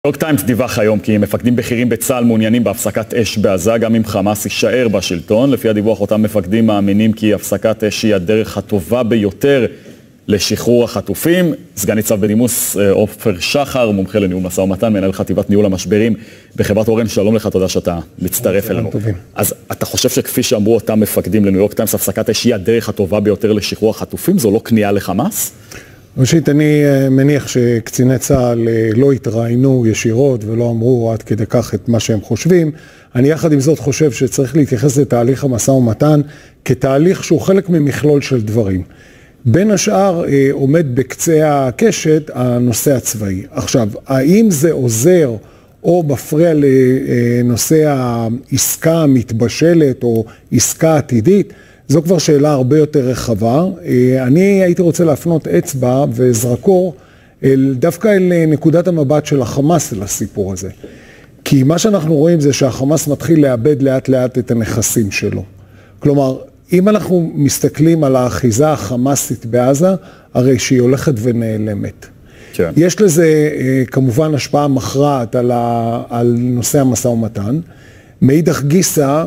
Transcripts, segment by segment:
ניו יורק טיימס דיווח היום כי מפקדים בכירים בצה"ל מעוניינים בהפסקת אש בעזה גם אם חמאס יישאר בשלטון. לפי הדיווח אותם מפקדים מאמינים כי הפסקת אש היא הדרך הטובה ביותר לשחרור החטופים. סגן ניצב בדימוס עופר שחר, מומחה לניהול משא ומתן, מנהל חטיבת ניהול המשברים בחברת אורן, שלום לך, תודה שאתה מצטרף אלינו. אז אתה חושב שכפי שאמרו אותם מפקדים לניו יורק טיימס, הפסקת אש היא הדרך הטובה ביותר לשחרור החטופים? זו לא כניעה לחמאס? ראשית, אני מניח שקציני צה"ל לא התראיינו ישירות ולא אמרו עד כדי כך את מה שהם חושבים. אני יחד עם זאת חושב שצריך להתייחס לתהליך המשא ומתן כתהליך שהוא חלק ממכלול של דברים. בין השאר עומד בקצה הקשת הנושא הצבאי. עכשיו, האם זה עוזר או מפריע לנושא העסקה המתבשלת או עסקה עתידית? זו כבר שאלה הרבה יותר רחבה. אני הייתי רוצה להפנות אצבע וזרקור דווקא אל נקודת המבט של החמאס לסיפור הזה. כי מה שאנחנו רואים זה שהחמאס מתחיל לאבד לאט לאט את הנכסים שלו. כלומר, אם אנחנו מסתכלים על האחיזה החמאסית בעזה, הרי שהיא הולכת ונעלמת. כן. יש לזה כמובן השפעה מכרעת על נושא המשא ומתן. מאידך גיסא,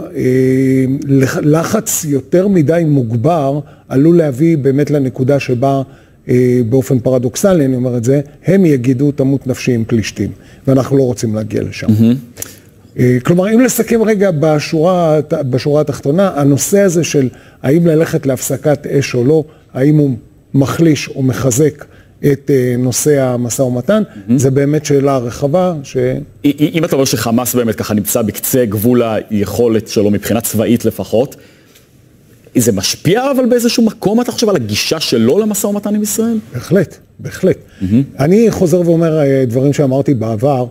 לחץ יותר מדי מוגבר עלול להביא באמת לנקודה שבה באופן פרדוקסלי, אני אומר את זה, הם יגידו תמות נפשי עם פלישתים, ואנחנו לא רוצים להגיע לשם. כלומר, אם לסכם רגע בשורה התחתונה, הנושא הזה של האם ללכת להפסקת אש או לא, האם הוא מחליש או מחזק את נושא המשא ומתן, זה באמת שאלה רחבה אם אתה אומר שחמאס באמת ככה נמצא בקצה גבול היכולת שלו מבחינה צבאית לפחות, זה משפיע אבל באיזשהו מקום אתה חושב על הגישה שלו למשא ומתן עם ישראל? בהחלט, בהחלט. אני חוזר ואומר דברים שאמרתי בעבר,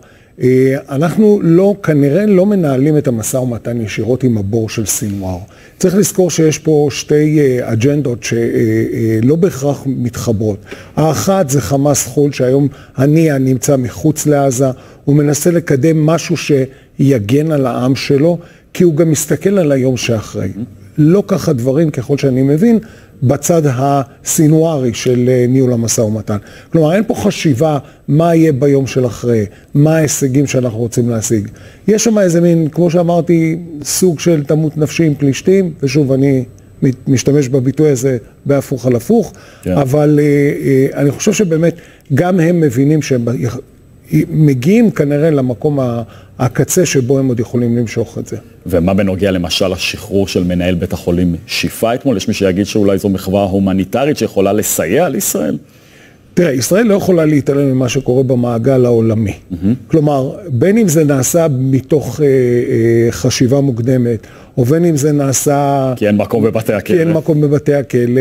אנחנו כנראה לא מנהלים את המשא ומתן ישירות עם הבור של סינואר. צריך לזכור שיש פה שתי אג'נדות שלא בהכרח מתחברות. האחת זה חמאס חול שהיום הנייה נמצא מחוץ לעזה, הוא מנסה לקדם משהו שיגן על העם שלו, כי הוא גם מסתכל על היום שאחרי. לא ככה דברים ככל שאני מבין, בצד הסינוארי של ניהול המשא ומתן. כלומר, אין פה חשיבה מה יהיה ביום של אחרי, מה ההישגים שאנחנו רוצים להשיג. יש שם איזה מין, כמו שאמרתי, סוג של תמות נפשי עם פלישתים, ושוב, אני משתמש בביטוי הזה בהפוך על הפוך, אבל אני חושב שבאמת גם הם מבינים שהם מגיעים כנראה למקום הקצה שבו הם עוד יכולים למשוך את זה. ומה בנוגע למשל השחרור של מנהל בית החולים שיפה אתמול? יש מי שיגיד שאולי זו מחווה הומניטרית שיכולה לסייע לישראל? תראה, ישראל לא יכולה להתעלם ממה שקורה במעגל העולמי. כלומר, בין אם זה נעשה מתוך חשיבה מוקדמת, או בין אם זה נעשה כי אין מקום בבתי הכלא. כי אין מקום בבתי הכלא.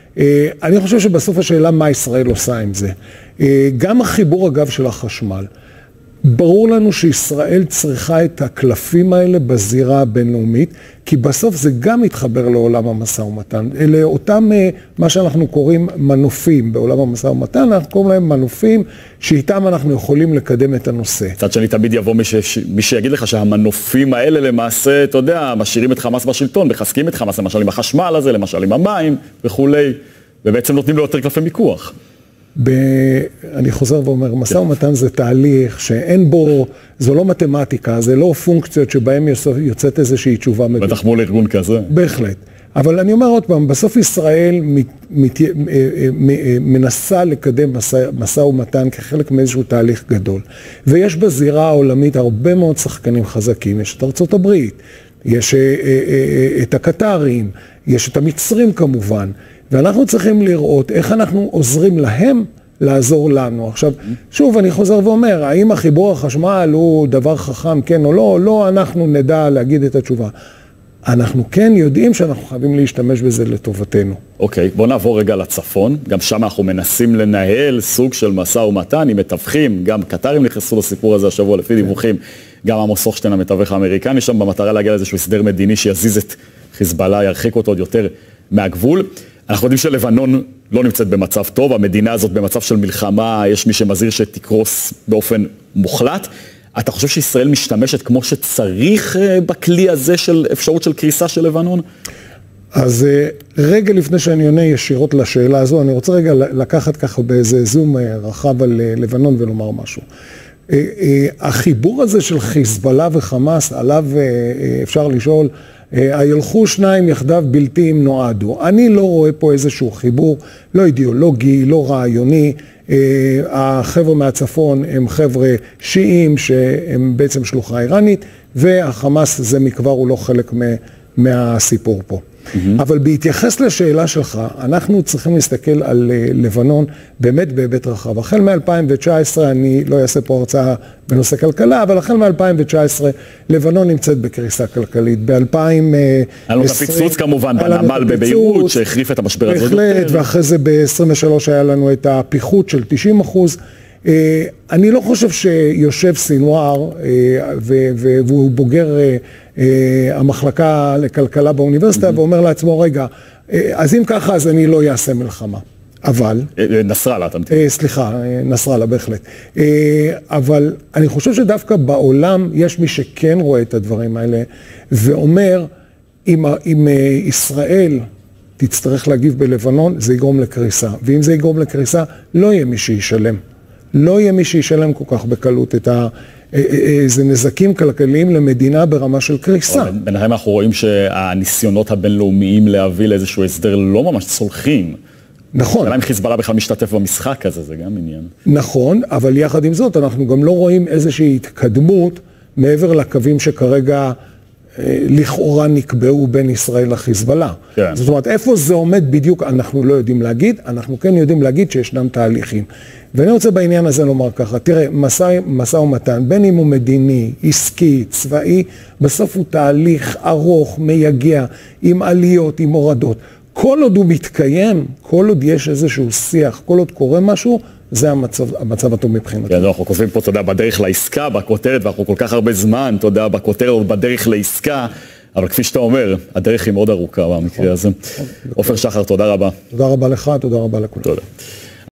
אני חושב שבסוף השאלה מה ישראל עושה עם זה. גם החיבור אגב של החשמל. ברור לנו שישראל צריכה את הקלפים האלה בזירה הבינלאומית, כי בסוף זה גם מתחבר לעולם המשא ומתן. אלה אותם, מה שאנחנו קוראים מנופים בעולם המשא ומתן, אנחנו קוראים להם מנופים שאיתם אנחנו יכולים לקדם את הנושא. קצת שאני תמיד יבוא מי שיגיד לך שהמנופים האלה למעשה, אתה יודע, משאירים את חמאס בשלטון, מחזקים את חמאס, למשל עם החשמל הזה, למשל עם המים וכולי, ובעצם נותנים לו יותר קלפי מיקוח. אני חוזר ואומר, משא ומתן זה תהליך שאין בו, זו לא מתמטיקה, זה לא פונקציות שבהם יוצאת איזושהי תשובה מדויקת. בטח מול ארגון כזה. בהחלט. אבל אני אומר עוד פעם, בסוף ישראל מנסה לקדם משא ומתן כחלק מאיזשהו תהליך גדול. ויש בזירה העולמית הרבה מאוד שחקנים חזקים. יש את ארצות הברית, יש את הקטרים, יש את המצרים כמובן. ואנחנו צריכים לראות איך אנחנו עוזרים להם לעזור לנו. עכשיו, שוב, אני חוזר ואומר, האם החיבור החשמל הוא דבר חכם, כן או לא? לא, אנחנו נדע להגיד את התשובה. אנחנו כן יודעים שאנחנו חייבים להשתמש בזה לטובתנו. אוקיי, בוא נעבור רגע לצפון. גם שם אנחנו מנסים לנהל סוג של משא ומתן עם מתווכים. גם קטרים נכנסו לסיפור הזה השבוע לפי דיווחים. גם עמוס הוכשטיין המתווך האמריקני שם במטרה להגיע לאיזשהו הסדר מדיני שיזיז את חיזבאללה, ירחיק אותו עוד יותר מהגבול. אנחנו יודעים שלבנון לא נמצאת במצב טוב, המדינה הזאת במצב של מלחמה, יש מי שמזהיר שתקרוס באופן מוחלט. אתה חושב שישראל משתמשת כמו שצריך בכלי הזה של אפשרות של קריסה של לבנון? אז רגע לפני שאני עונה ישירות לשאלה הזו, אני רוצה רגע לקחת ככה באיזה זום רחב על לבנון ולומר משהו. החיבור הזה של חיזבאללה וחמאס, עליו אפשר לשאול, הילכו שניים יחדיו בלתי אם נועדו. אני לא רואה פה איזשהו חיבור, לא אידיאולוגי, לא רעיוני. החבר'ה מהצפון הם חבר'ה שיעים שהם בעצם שלוחה איראנית, והחמאס זה מכבר הוא לא חלק מהסיפור פה. אבל בהתייחס לשאלה שלך, אנחנו צריכים להסתכל על לבנון באמת בהיבט רחב. החל מ-2019, אני לא אעשה פה הרצאה בנושא כלכלה, אבל החל מ-2019, לבנון נמצאת בקריסה כלכלית. ב-2020... היה לנו את הפיצוץ כמובן בנמל בביירות, שהחריף את המשבר הזה. בהחלט, ואחרי זה ב-23 היה לנו את הפיחות של 90%. אני לא חושב שיושב סינואר, והוא בוגר המחלקה לכלכלה באוניברסיטה, ואומר לעצמו, רגע, אז אם ככה, אז אני לא אעשה מלחמה. אבל... נסראללה, אתה מתכוון. סליחה, נסראללה, בהחלט. אבל אני חושב שדווקא בעולם יש מי שכן רואה את הדברים האלה, ואומר, אם ישראל תצטרך להגיב בלבנון, זה יגרום לקריסה. ואם זה יגרום לקריסה, לא יהיה מי שישלם. לא יהיה מי שישלם כל כך בקלות את איזה נזקים כלכליים למדינה ברמה של קריסה. בינתיים אנחנו רואים שהניסיונות הבינלאומיים להביא לאיזשהו הסדר לא ממש צולחים. נכון. השאלה אם חיזבאללה בכלל משתתף במשחק הזה, זה גם עניין. נכון, אבל יחד עם זאת אנחנו גם לא רואים איזושהי התקדמות מעבר לקווים שכרגע לכאורה נקבעו בין ישראל לחיזבאללה. כן. זאת אומרת, איפה זה עומד בדיוק, אנחנו לא יודעים להגיד, אנחנו כן יודעים להגיד שישנם תהליכים. ואני רוצה בעניין הזה לומר ככה, תראה, משא ומתן, בין אם הוא מדיני, עסקי, צבאי, בסוף הוא תהליך ארוך, מייגע, עם עליות, עם הורדות. כל עוד הוא מתקיים, כל עוד יש איזשהו שיח, כל עוד קורה משהו, זה המצב הטוב מבחינתי. כן, אנחנו כותבים פה, תודה, בדרך לעסקה, בכותרת, ואנחנו כל כך הרבה זמן, תודה, בכותרת, בדרך לעסקה, אבל כפי שאתה אומר, הדרך היא מאוד ארוכה במקרה הזה. עופר שחר, תודה רבה. תודה רבה לך, תודה רבה לכולם. תודה.